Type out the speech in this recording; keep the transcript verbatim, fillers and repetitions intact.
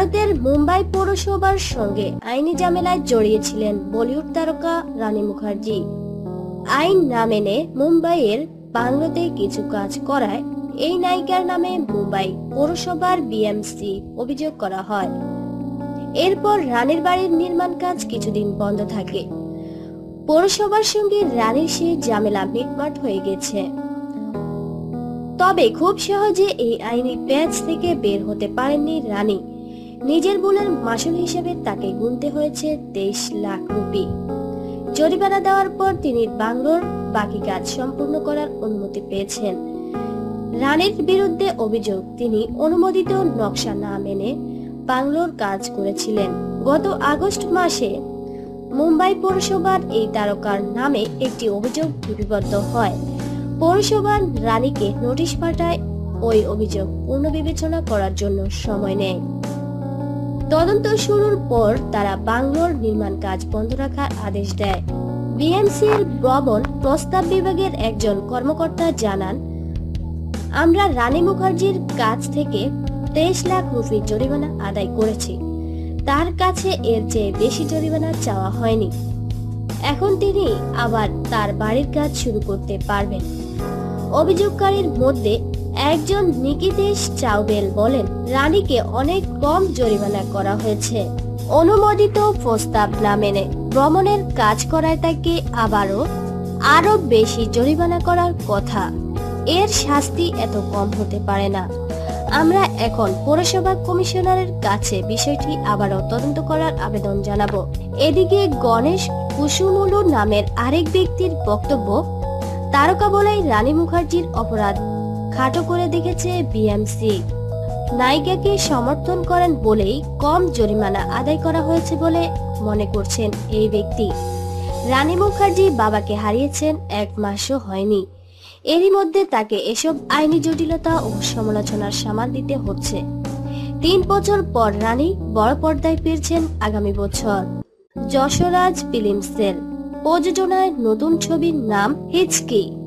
ভারতের মুম্বাই পৌরসভার সঙ্গে আইনি ঝামেলায় জড়িয়েছিলেন বলিউড তারকা রানী মুখার্জি। আইন না মেনে মুম্বাইয়ের বাংলোতে কিছু কাজ করায় এই নায়িকার নামে মুম্বাই পৌরসভার বিএমসি অভিযোগ করা হয়। এরপর রানীর বাড়ির নির্মাণ কাজ কিছুদিন বন্ধ থাকে। পৌরসভার সঙ্গে রানীর সেই ঝামেলা মিটমাট হয়ে গেছে। তবে খুব সহজে এই আইনি প্যাচ থেকে বের হতে পারেননি রানী। নিজের ভুলের মাসুল হিসেবে তাকে গুনতে হয়েছে তেইশ লাখ রুপি। জরিমানা দেওয়ার পর তিনি বাংলোর বাকি কাজ সম্পূর্ণ করার অনুমতি পেয়েছেন। রানীর বিরুদ্ধে অভিযোগ, তিনি অনুমোদিত নকশা না মেনে বাংলোর কাজ করেছিলেন। গত আগস্ট মাসে মুম্বাই পৌরসভার এই তারকার নামে একটি অভিযোগ লিপিবদ্ধ হয়। পৌরসভা রানীকে নোটিশ পাঠায় ওই অভিযোগ পুনর্বিবেচনা করার জন্য সময় নেয়। তদন্ত শুরুর পর তারা বাংলোর নির্মাণ কাজ বন্ধ রাখার আদেশ দেয়। বিএমসির ভবন প্রস্তাব বিভাগের একজন কর্মকর্তা জানান, আমরা রানী মুখার্জির কাছ থেকে তেইশ লাখ রুপি জরিমানা আদায় করেছি। তার কাছে এর চেয়ে বেশি জরিমানা চাওয়া হয়নি। এখন তিনি আবার তার বাড়ির কাজ শুরু করতে পারবেন। অভিযোগকারীর মধ্যে একজন নিকিতেশ চাউবেল বলেন, রানীকে অনেক কম জরিমানা করা হয়েছে। অনুমোদিত প্রস্তাব না মেনে ভ্রমণের কাজ করায় তাকে আবারও আরো বেশি জরিমানা করার কথা। এর শাস্তি এত কম হতে পারে না। আমরা এখন পৌরসভা কমিশনারের কাছে বিষয়টি আবারও তদন্ত করার আবেদন জানাবো। এদিকে গণেশ কুসুমুলু নামের আরেক ব্যক্তির বক্তব্য, তারকা বলেই রানী মুখার্জির অপরাধ খাটো করে দেখেছে বিএমসি। নায়িকাকে সমর্থন করেন বলেই কম জরিমানা আদায় করা হয়েছে বলে মনে করছেন এই ব্যক্তি। রানী মুখার্জি বাবাকে হারিয়েছেন এক মাসও হয়নি। এরই মধ্যে তাকে এসব আইনি জটিলতা ও সমালোচনার সামাল দিতে হচ্ছে। তিন বছর পর রানী বড় পর্দায় ফিরছেন আগামী বছর। যশরাজ ফিল্মসের প্রযোজনায় নতুন ছবির নাম হিচকি।